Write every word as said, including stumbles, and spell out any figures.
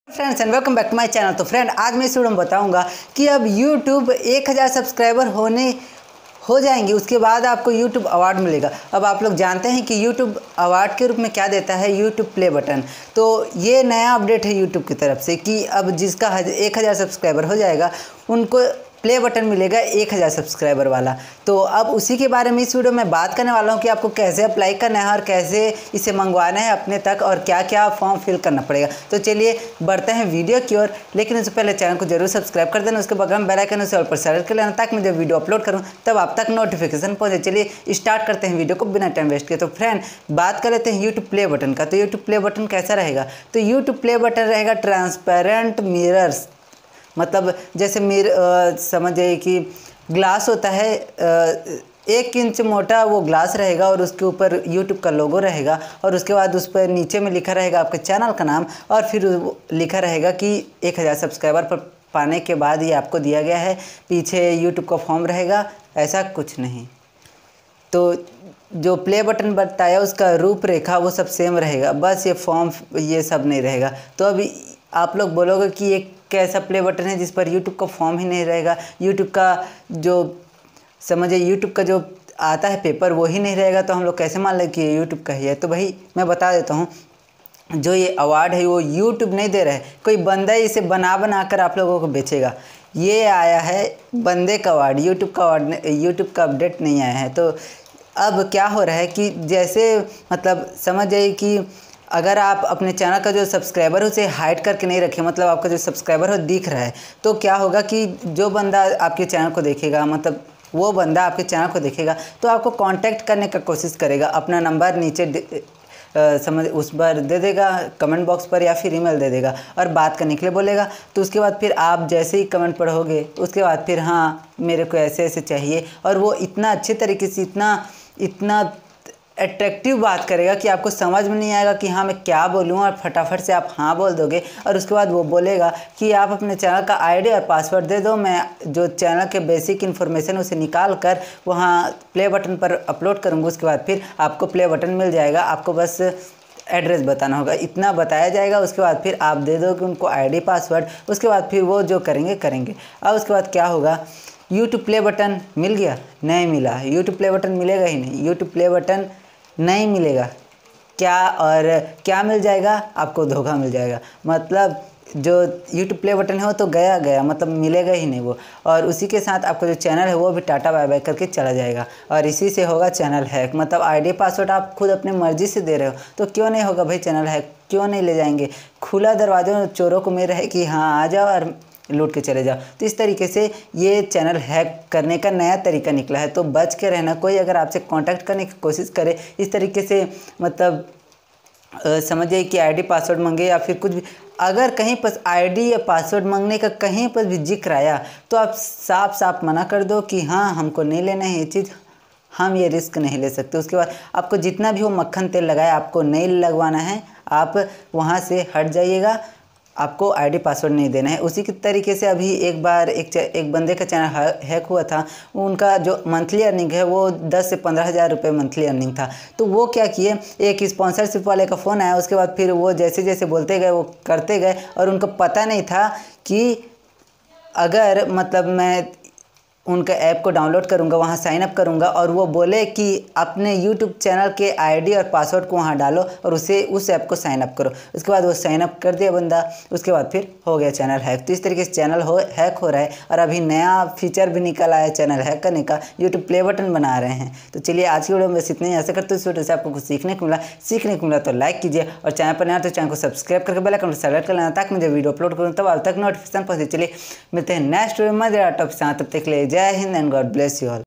Friends and welcome back to my channel. तो friend आज मैं इस वीडियो में बताऊंगा कि अब यूट्यूब एक हज़ार सब्सक्राइबर होने हो जाएंगे, उसके बाद आपको यूट्यूब अवार्ड मिलेगा। अब आप लोग जानते हैं कि यूट्यूब अवार्ड के रूप में क्या देता है, यूट्यूब प्ले बटन। तो ये नया अपडेट है यूट्यूब की तरफ से कि अब जिसका एक हज़ार सब्सक्राइबर हो जाएगा उनको प्ले बटन मिलेगा एक हज़ार सब्सक्राइबर वाला। तो अब उसी के बारे में इस वीडियो में बात करने वाला हूं कि आपको कैसे अप्लाई करना है और कैसे इसे मंगवाना है अपने तक और क्या क्या फॉर्म फिल करना पड़ेगा। तो चलिए बढ़ते हैं वीडियो की ओर, लेकिन उससे पहले चैनल को जरूर सब्सक्राइब कर देना, उसके बगल में बेल आइकन उसे ऑल पर सेलेक्ट कर लेना ताकि मैं जब वीडियो अपलोड करूँ तब आप तक नोटिफिकेशन पहुँचे। चलिए स्टार्ट करते हैं वीडियो को बिना टाइम वेस्ट किए। तो फ्रेंड बात कर लेते हैं यूट्यूब प्ले बटन का। तो यूट्यूब प्ले बटन कैसा रहेगा, तो यूट्यूब प्ले बटन रहेगा ट्रांसपेरेंट मिरर्स, मतलब जैसे मिर समझ जाइए कि ग्लास होता है, आ, एक इंच मोटा वो ग्लास रहेगा और उसके ऊपर यूट्यूब का लोगो रहेगा और उसके बाद उस पर नीचे में लिखा रहेगा आपके चैनल का नाम और फिर लिखा रहेगा कि एक हज़ार सब्सक्राइबर पर पाने के बाद ये आपको दिया गया है। पीछे यूट्यूब का फॉर्म रहेगा, ऐसा कुछ नहीं। तो जो प्ले बटन बताया उसका रूपरेखा वो सब सेम रहेगा, बस ये फॉर्म ये सब नहीं रहेगा। तो अभी आप लोग बोलोगे कि ये कैसा प्ले बटन है जिस पर यूट्यूब का फॉर्म ही नहीं रहेगा, यूट्यूब का जो समझिए यूट्यूब का जो आता है पेपर वो ही नहीं रहेगा, तो हम लोग कैसे मान लें कि ये यूट्यूब का ही है। तो भाई मैं बता देता हूँ, जो ये अवार्ड है वो यूट्यूब नहीं दे रहा है, कोई बंदा ही इसे बना बना कर आप लोगों को बेचेगा। ये आया है बंदे का अवार्ड, यूट्यूब का अवार्ड, यूट्यूब का अपडेट नहीं आया है। तो अब क्या हो रहा है कि जैसे मतलब समझ जाइए कि अगर आप अपने चैनल का जो सब्सक्राइबर है उसे हाइड करके नहीं रखें, मतलब आपका जो सब्सक्राइबर हो दिख रहा है, तो क्या होगा कि जो बंदा आपके चैनल को देखेगा, मतलब वो बंदा आपके चैनल को देखेगा तो आपको कांटेक्ट करने का कोशिश करेगा, अपना नंबर नीचे आ, समझ उस पर दे देगा कमेंट बॉक्स पर या फिर ईमेल दे देगा और बात करने के लिए बोलेगा। तो उसके बाद फिर आप जैसे ही कमेंट पढ़ोगे उसके बाद फिर हाँ मेरे को ऐसे ऐसे चाहिए, और वो इतना अच्छे तरीके से इतना इतना अट्रैक्टिव बात करेगा कि आपको समझ में नहीं आएगा कि हाँ मैं क्या बोलूँ, और फटाफट से आप हाँ बोल दोगे। और उसके बाद वो बोलेगा कि आप अपने चैनल का आईडी और पासवर्ड दे दो, मैं जो चैनल के बेसिक इन्फॉर्मेशन उसे निकाल कर वहाँ प्ले बटन पर अपलोड करूँगा। उसके बाद फिर आपको प्ले बटन मिल जाएगा, आपको बस एड्रेस बताना होगा, इतना बताया जाएगा। उसके बाद फिर आप दे दोगे उनको आईडी पासवर्ड, उसके बाद फिर वो जो करेंगे करेंगे। अब उसके बाद क्या होगा, यूट्यूब प्ले बटन मिल गया, नहीं मिला, यूट्यूब प्ले बटन मिलेगा ही नहीं, यूट्यूब प्ले बटन नहीं मिलेगा। क्या और क्या मिल जाएगा, आपको धोखा मिल जाएगा। मतलब जो यूट्यूब प्ले बटन है वो तो गया गया, मतलब मिलेगा ही नहीं वो, और उसी के साथ आपका जो चैनल है वो भी टाटा बाय बाय करके चला जाएगा। और इसी से होगा चैनल हैक, मतलब आईडी पासवर्ड आप खुद अपनी मर्जी से दे रहे हो तो क्यों नहीं होगा भाई चैनल हैक, क्यों नहीं ले जाएंगे। खुला दरवाजा चोरों को मेरा है कि हाँ आ जाओ और लूट के चले जाओ। तो इस तरीके से ये चैनल हैक करने का नया तरीका निकला है, तो बच के रहना। कोई अगर आपसे कांटेक्ट करने की कोशिश करे इस तरीके से, मतलब समझिए कि आईडी पासवर्ड मांगे या फिर कुछ भी, अगर कहीं पर आईडी या पासवर्ड मांगने का कहीं पर भी जिक्र आया तो आप साफ साफ मना कर दो कि हाँ हमको नहीं लेना है ये चीज़, हम ये रिस्क नहीं ले सकते। उसके बाद आपको जितना भी वो मक्खन तेल लगाए आपको नहीं लगवाना है, आप वहाँ से हट जाइएगा, आपको आईडी पासवर्ड नहीं देना है। उसी के तरीके से अभी एक बार एक एक बंदे का चैनल हैक हुआ था, उनका जो मंथली अर्निंग है वो दस से पंद्रह हज़ार रुपये मंथली अर्निंग था। तो वो क्या किए, एक स्पॉन्सरशिप वाले का फ़ोन आया, उसके बाद फिर वो जैसे जैसे बोलते गए वो करते गए, और उनको पता नहीं था कि अगर मतलब मैं उनका ऐप को डाउनलोड करूंगा, वहाँ साइन अप करूंगा और वो बोले कि अपने यूट्यूब चैनल के आईडी और पासवर्ड को वहाँ डालो और उसे उस ऐप को साइन अप करो। उसके बाद वो साइन अप कर दिया बंदा, उसके बाद फिर हो गया चैनल हैक। तो इस तरीके से चैनल हो हैक हो रहा है, और अभी नया फीचर भी निकल आया चैनल हैक करने का, यूट्यूब प्ले बटन बना रहे हैं। तो चलिए आज की वीडियो में बस इतने ही। ऐसा करते इस वीडियो से आपको कुछ सीखने को मिला सीखने को मिला तो लाइक कीजिए, और चैनल पर नया तो चैनल को सब्सक्राइब करके बेल आइकन को सेलेक्ट कर लेना ताकि मैं जब वीडियो अपलोड करूँ तब आप तक नोटिफिकेशन पहुँचे। चलिए मिलते हैं नेक्स्ट वीडियो में, टॉपिक तब तक के लिए जय Hind and God bless you all.